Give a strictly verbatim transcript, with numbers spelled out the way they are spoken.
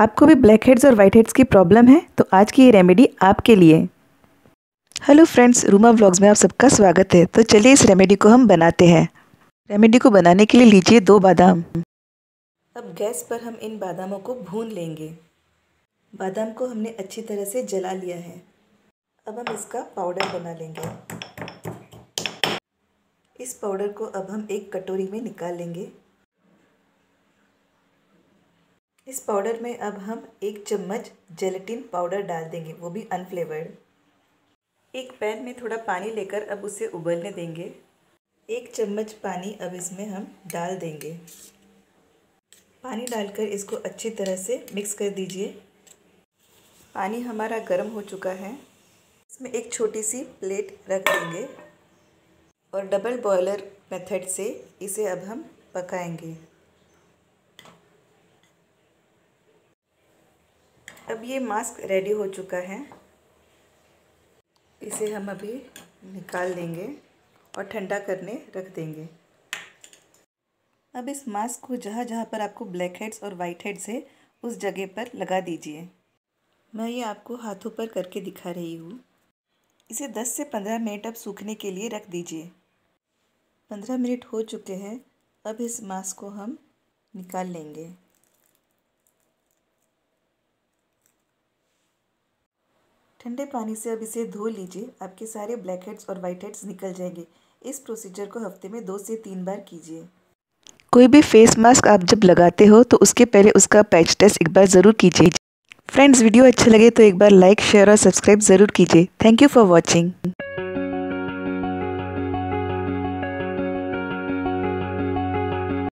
आपको भी blackheads और वाइट हेड्स की प्रॉब्लम है तो आज की ये रेमेडी आपके लिए। हेलो फ्रेंड्स, रूमा व्लॉग्स में आप सबका स्वागत है। तो चलिए इस रेमेडी को हम बनाते हैं। रेमेडी को बनाने के लिए लीजिए दो बादाम। अब गैस पर हम इन बादामों को भून लेंगे। बादाम को हमने अच्छी तरह से जला लिया है। अब हम इसका पाउडर बना लेंगे। इस पाउडर को अब हम एक कटोरी में निकाल लेंगे। इस पाउडर में अब हम एक चम्मच जेलेटिन पाउडर डाल देंगे, वो भी अनफ्लेवर्ड। एक पैन में थोड़ा पानी लेकर अब उसे उबलने देंगे। एक चम्मच पानी अब इसमें हम डाल देंगे। पानी डालकर इसको अच्छी तरह से मिक्स कर दीजिए। पानी हमारा गर्म हो चुका है। इसमें एक छोटी सी प्लेट रख देंगे और डबल बॉयलर मेथड से इसे अब हम पकाएंगे। अब ये मास्क रेडी हो चुका है। इसे हम अभी निकाल देंगे और ठंडा करने रख देंगे। अब इस मास्क को जहाँ जहाँ पर आपको ब्लैक हेड्स और वाइट हेड्स है उस जगह पर लगा दीजिए। मैं ये आपको हाथों पर करके दिखा रही हूँ। इसे दस से पंद्रह मिनट अब सूखने के लिए रख दीजिए। पंद्रह मिनट हो चुके हैं। अब इस मास्क को हम निकाल लेंगे। ठंडे पानी से अब इसे धो लीजिए। आपके सारे ब्लैक हेड्स और वाइट हेड्स निकल जाएंगे। इस प्रोसीजर को हफ्ते में दो से तीन बार कीजिए। कोई भी फेस मास्क आप जब लगाते हो तो उसके पहले उसका पैच टेस्ट एक बार ज़रूर कीजिए। फ्रेंड्स, वीडियो अच्छा लगे तो एक बार लाइक, शेयर और सब्सक्राइब ज़रूर कीजिए। Thank you for watching.